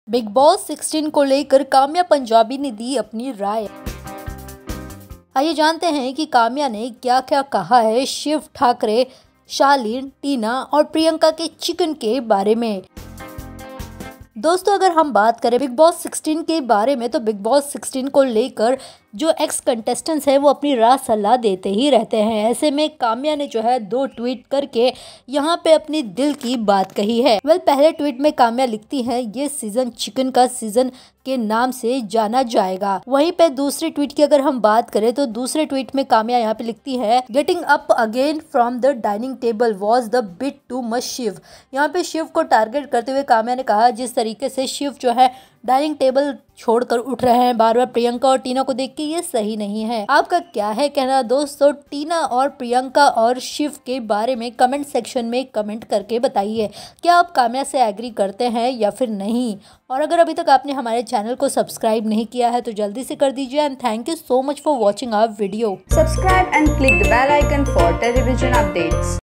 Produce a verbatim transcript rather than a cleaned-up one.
Big boss सोलह को लेकर काम्या पंजाबी ने दी अपनी राय। आइए जानते हैं कि काम्या ने क्या क्या कहा है शिव ठाकरे, शालीन, टीना और प्रियंका के चिकन के बारे में। दोस्तों, अगर हम बात करें बिग बॉस सोलह के बारे में तो बिग बॉस सोलह को लेकर जो एक्स कंटेस्टेंट्स हैं वो अपनी राय सलाह देते ही रहते हैं। ऐसे में काम्या ने जो है दो ट्वीट करके यहाँ पे अपनी दिल की बात कही है। वेल, पहले ट्वीट में काम्या लिखती हैं ये सीजन चिकन का सीजन के नाम से जाना जाएगा। वहीं पे दूसरी ट्वीट की अगर हम बात करें तो दूसरे ट्वीट में काम्या यहाँ पे लिखती है getting up again from the dining table was the bit too much Shiv. यहाँ पे शिव को टारगेट करते हुए काम्या ने कहा जिस तरीके से शिव जो है डाइनिंग टेबल छोड़कर उठ रहे हैं बार बार प्रियंका और टीना को देख के, ये सही नहीं है। आपका क्या है कहना दोस्तों? टीना और प्रियंका और शिव के बारे में कमेंट सेक्शन में कमेंट करके बताइए। क्या आप काम्या से एग्री करते हैं या फिर नहीं? और अगर अभी तक आपने हमारे चैनल को सब्सक्राइब नहीं किया है तो जल्दी से कर दीजिए। And thank you so much for watching our video. Subscribe and click the bell icon for television updates.